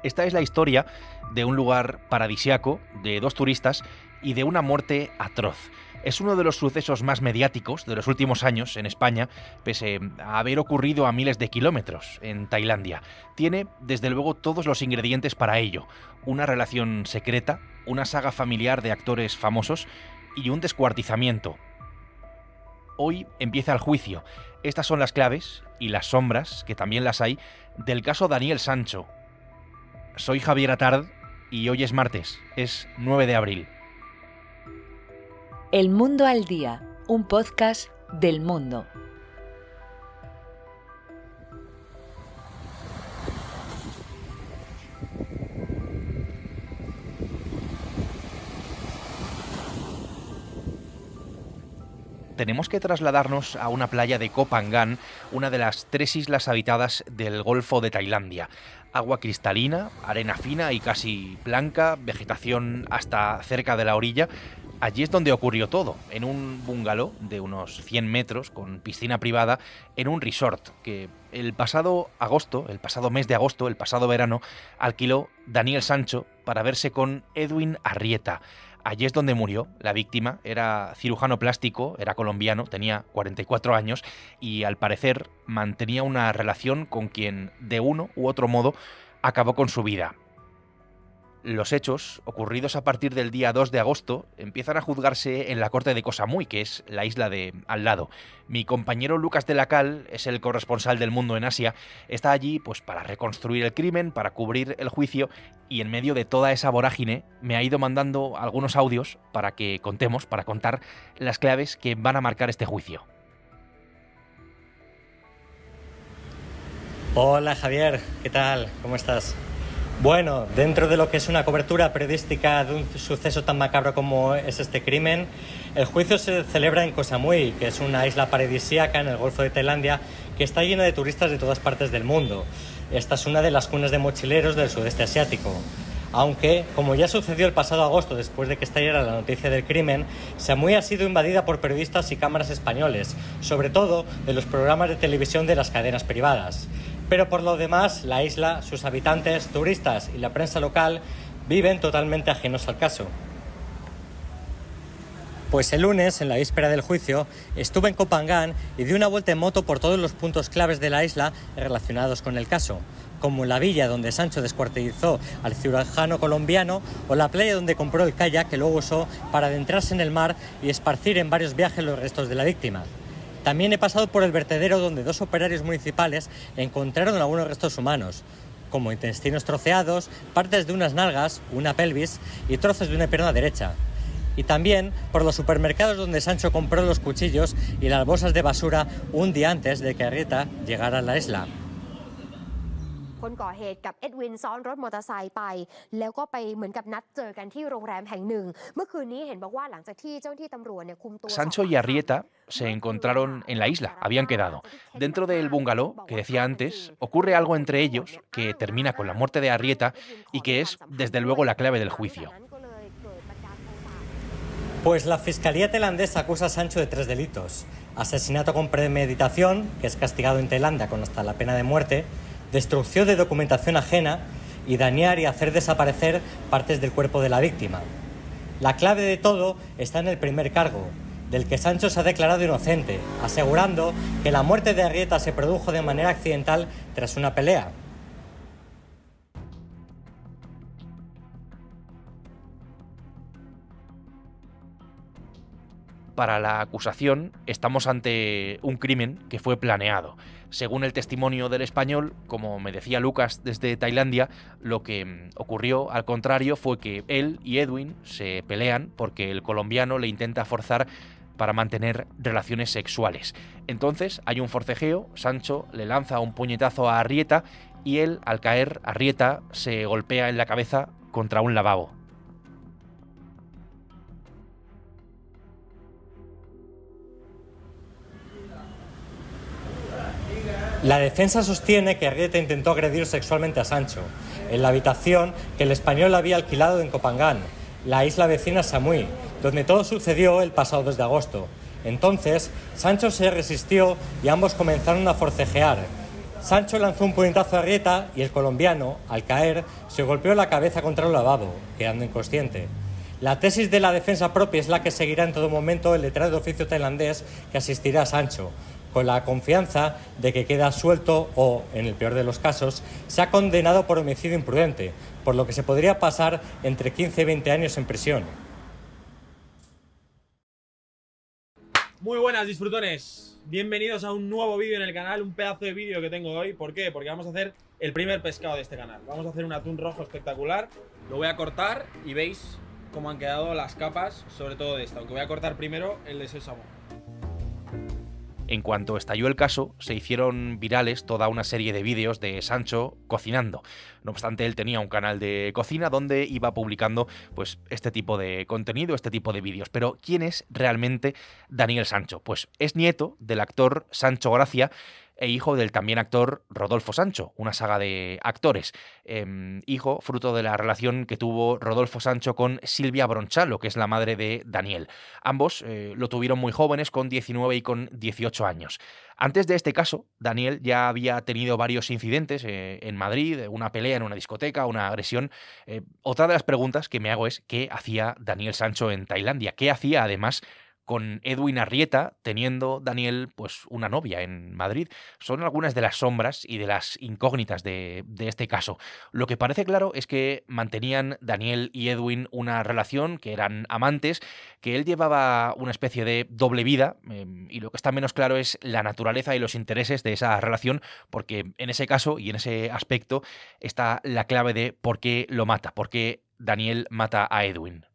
Esta es la historia de un lugar paradisiaco, de dos turistas y de una muerte atroz. Es uno de los sucesos más mediáticos de los últimos años en España, pese a haber ocurrido a miles de kilómetros en Tailandia. Tiene, desde luego, todos los ingredientes para ello. Una relación secreta, una saga familiar de actores famosos y un descuartizamiento. Hoy empieza el juicio. Estas son las claves y las sombras, que también las hay, del caso Daniel Sancho. Soy Javier Atard y hoy es martes, es 9 de abril. El Mundo al Día, un podcast del Mundo. Tenemos que trasladarnos a una playa de Koh Phangan, una de las 3 islas habitadas del Golfo de Tailandia. Agua cristalina, arena fina y casi blanca, vegetación hasta cerca de la orilla. Allí es donde ocurrió todo, en un bungalow de unos 100 metros con piscina privada en un resort que el pasado mes de agosto, el pasado verano, alquiló Daniel Sancho para verse con Edwin Arrieta. Allí es donde murió la víctima, era cirujano plástico, era colombiano, tenía 44 años y al parecer mantenía una relación con quien de uno u otro modo acabó con su vida. Los hechos, ocurridos a partir del día 2 de agosto, empiezan a juzgarse en la corte de Koh Samui, que es la isla de al lado. Mi compañero Lucas de la Cal es el corresponsal del Mundo en Asia. Está allí pues para reconstruir el crimen, para cubrir el juicio, y en medio de toda esa vorágine me ha ido mandando algunos audios para que contemos, para contar las claves que van a marcar este juicio. Hola Javier, ¿qué tal? ¿Cómo estás? Bueno, dentro de lo que es una cobertura periodística de un suceso tan macabro como es este crimen, el juicio se celebra en Koh Samui, que es una isla paradisíaca en el Golfo de Tailandia que está llena de turistas de todas partes del mundo. Esta es una de las cunas de mochileros del sudeste asiático. Aunque, como ya sucedió el pasado agosto después de que estallara la noticia del crimen, Samui ha sido invadida por periodistas y cámaras españoles, sobre todo de los programas de televisión de las cadenas privadas. Pero por lo demás, la isla, sus habitantes, turistas y la prensa local viven totalmente ajenos al caso. Pues el lunes, en la víspera del juicio, estuve en Koh Phangan y di una vuelta en moto por todos los puntos claves de la isla relacionados con el caso, como la villa donde Sancho descuartizó al cirujano colombiano o la playa donde compró el kayak que luego usó para adentrarse en el mar y esparcir en varios viajes los restos de la víctima. También he pasado por el vertedero donde 2 operarios municipales encontraron algunos restos humanos, como intestinos troceados, partes de unas nalgas, una pelvis y trozos de una pierna derecha. Y también por los supermercados donde Sancho compró los cuchillos y las bolsas de basura un día antes de que Arrieta llegara a la isla. คนก่อเหตุกับเอ็ดวินซ้อนรถมอเตอร์ไซค์ไปแล้วก็ไปเหมือนกับนัดเจอกันที่โรงแรมแห่งหนึ่งเมื่อคืนนี้เห็นบอกว่าหลังจากที่เจ้าหน้าที่ตำรวจเนี่ยคุมตัว Sancho y Arrieta se encontraron en la isla, habían quedado. Dentro del bungalow, que decía antes, ocurre algo entre ellos que termina con la muerte de Arrieta y que es, desde luego, la clave del juicio. Pues la Fiscalía tailandesa acusa a Sancho de 3 delitos. Asesinato con premeditación, que es castigado en Tailandia con hasta la pena de muerte, destrucción de documentación ajena y dañar y hacer desaparecer partes del cuerpo de la víctima. La clave de todo está en el primer cargo, del que Sancho se ha declarado inocente, asegurando que la muerte de Arrieta se produjo de manera accidental tras una pelea. Para la acusación, estamos ante un crimen que fue planeado. Según el testimonio del español, como me decía Lucas desde Tailandia, lo que ocurrió, al contrario, fue que él y Edwin se pelean porque el colombiano le intenta forzar para mantener relaciones sexuales. Entonces hay un forcejeo, Sancho le lanza un puñetazo a Arrieta y él, al caer, Arrieta se golpea en la cabeza contra un lavabo. La defensa sostiene que Arrieta intentó agredir sexualmente a Sancho en la habitación que el español había alquilado en Koh Phangan, la isla vecina Samui, donde todo sucedió el pasado 2 de agosto. Entonces, Sancho se resistió y ambos comenzaron a forcejear. Sancho lanzó un puñetazo a Arrieta y el colombiano, al caer, se golpeó la cabeza contra un lavabo, quedando inconsciente. La tesis de la defensa propia es la que seguirá en todo momento el letrado de oficio tailandés que asistirá a Sancho, con la confianza de que queda suelto o, en el peor de los casos, se ha condenado por homicidio imprudente, por lo que se podría pasar entre 15 y 20 años en prisión. Muy buenas, disfrutones. Bienvenidos a un nuevo vídeo en el canal, un pedazo de vídeo que tengo hoy. ¿Por qué? Porque vamos a hacer el primer pescado de este canal. Vamos a hacer un atún rojo espectacular. Lo voy a cortar y veis cómo han quedado las capas, sobre todo de esta. Aunque voy a cortar primero el de sésamo. En cuanto estalló el caso, se hicieron virales toda una serie de vídeos de Sancho cocinando. No obstante, él tenía un canal de cocina donde iba publicando pues este tipo de contenido, este tipo de vídeos. Pero ¿quién es realmente Daniel Sancho? Pues es nieto del actor Sancho Gracia e hijo del también actor Rodolfo Sancho, una saga de actores. Hijo fruto de la relación que tuvo Rodolfo Sancho con Silvia Bronchalo, que es la madre de Daniel. Ambos lo tuvieron muy jóvenes, con 19 y con 18 años. Antes de este caso, Daniel ya había tenido varios incidentes en Madrid, una pelea en una discoteca, una agresión. Otra de las preguntas que me hago es ¿qué hacía Daniel Sancho en Tailandia? ¿Qué hacía además con Edwin Arrieta, teniendo Daniel pues una novia en Madrid? Son algunas de las sombras y de las incógnitas de este caso. Lo que parece claro es que mantenían Daniel y Edwin una relación, que eran amantes, que él llevaba una especie de doble vida, y lo que está menos claro es la naturaleza y los intereses de esa relación, porque en ese caso y en ese aspecto está la clave de por qué lo mata, por qué Daniel mata a Edwin.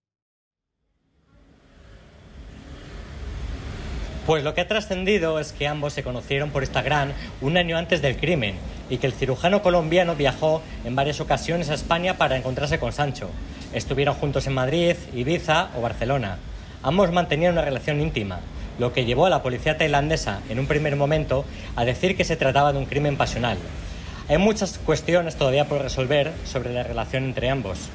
Pues lo que ha trascendido es que ambos se conocieron por Instagram un año antes del crimen y que el cirujano colombiano viajó en varias ocasiones a España para encontrarse con Sancho. Estuvieron juntos en Madrid, Ibiza o Barcelona. Ambos mantenían una relación íntima, lo que llevó a la policía tailandesa en un primer momento a decir que se trataba de un crimen pasional. Hay muchas cuestiones todavía por resolver sobre la relación entre ambos.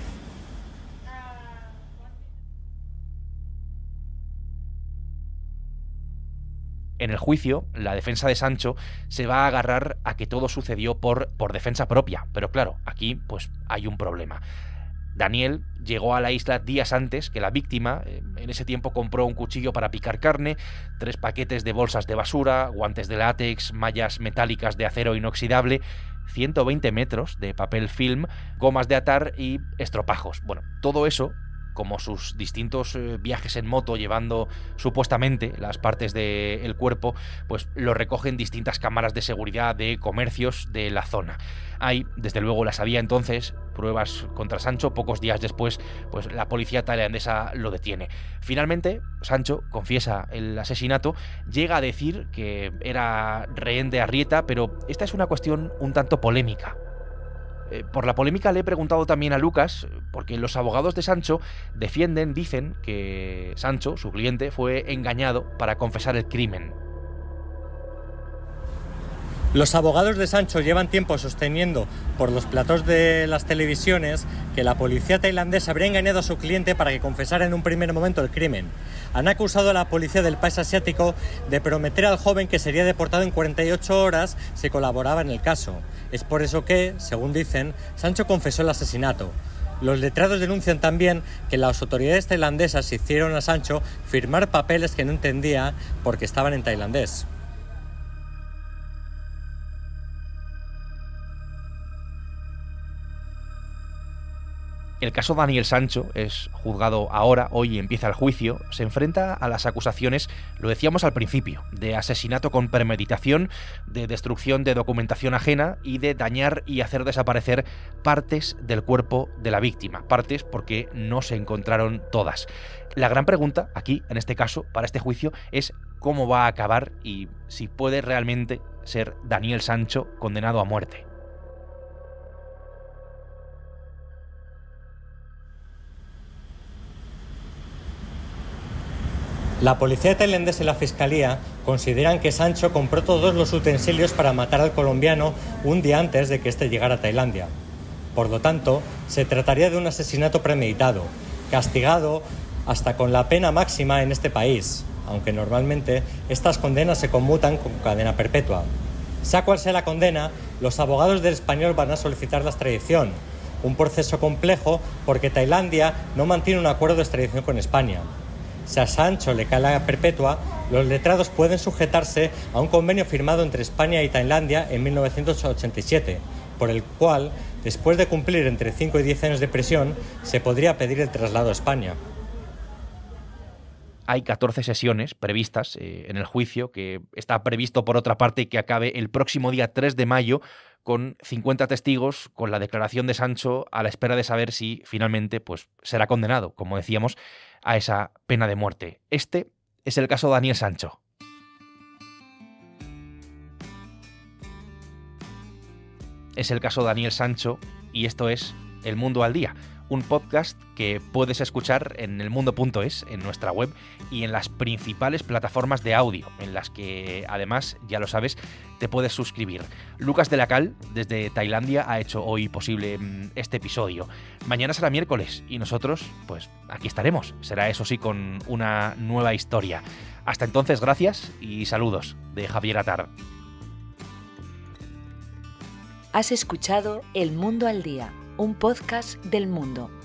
En el juicio, la defensa de Sancho se va a agarrar a que todo sucedió por defensa propia. Pero claro, aquí pues hay un problema. Daniel llegó a la isla días antes que la víctima. En ese tiempo compró un cuchillo para picar carne, 3 paquetes de bolsas de basura, guantes de látex, mallas metálicas de acero inoxidable, 120 metros de papel film, gomas de atar y estropajos. Bueno, todo eso, como sus distintos viajes en moto llevando supuestamente las partes del cuerpo, pues lo recogen distintas cámaras de seguridad de comercios de la zona. Hay, desde luego las había entonces, pruebas contra Sancho. Pocos días después, pues la policía tailandesa lo detiene. Finalmente, Sancho confiesa el asesinato, llega a decir que era rehén de Arrieta, pero esta es una cuestión un tanto polémica. Por la polémica le he preguntado también a Lucas, porque los abogados de Sancho dicen que Sancho, su cliente, fue engañado para confesar el crimen. Los abogados de Sancho llevan tiempo sosteniendo por los platós de las televisiones que la policía tailandesa habría engañado a su cliente para que confesara en un primer momento el crimen. Han acusado a la policía del país asiático de prometer al joven que sería deportado en 48 horas si colaboraba en el caso. Es por eso que, según dicen, Sancho confesó el asesinato. Los letrados denuncian también que las autoridades tailandesas hicieron a Sancho firmar papeles que no entendía porque estaban en tailandés. El caso Daniel Sancho es juzgado ahora, hoy empieza el juicio. Se enfrenta a las acusaciones, lo decíamos al principio, de asesinato con premeditación, de destrucción de documentación ajena y de dañar y hacer desaparecer partes del cuerpo de la víctima. Partes porque no se encontraron todas. La gran pregunta aquí, en este caso, para este juicio, es cómo va a acabar y si puede realmente ser Daniel Sancho condenado a muerte. La policía tailandesa y la fiscalía consideran que Sancho compró todos los utensilios para matar al colombiano un día antes de que éste llegara a Tailandia. Por lo tanto, se trataría de un asesinato premeditado, castigado hasta con la pena máxima en este país, aunque normalmente estas condenas se conmutan con cadena perpetua. Sea cual sea la condena, los abogados del español van a solicitar la extradición. Un proceso complejo porque Tailandia no mantiene un acuerdo de extradición con España. Si a Sancho le cae la perpetua, los letrados pueden sujetarse a un convenio firmado entre España y Tailandia en 1987, por el cual, después de cumplir entre 5 y 10 años de prisión, se podría pedir el traslado a España. Hay 14 sesiones previstas en el juicio, que está previsto por otra parte que acabe el próximo día 3 de mayo con 50 testigos, con la declaración de Sancho a la espera de saber si finalmente pues, será condenado, como decíamos, a esa pena de muerte. Este es el caso Daniel Sancho. Es el caso Daniel Sancho y esto es El Mundo al Día, un podcast que puedes escuchar en elmundo.es, en nuestra web y en las principales plataformas de audio, en las que además, ya lo sabes, te puedes suscribir. Lucas de la Cal, desde Tailandia, ha hecho hoy posible este episodio. Mañana será miércoles y nosotros, pues aquí estaremos. Será eso sí con una nueva historia. Hasta entonces, gracias y saludos de Javier Atar. Has escuchado El Mundo al Día, un podcast del Mundo.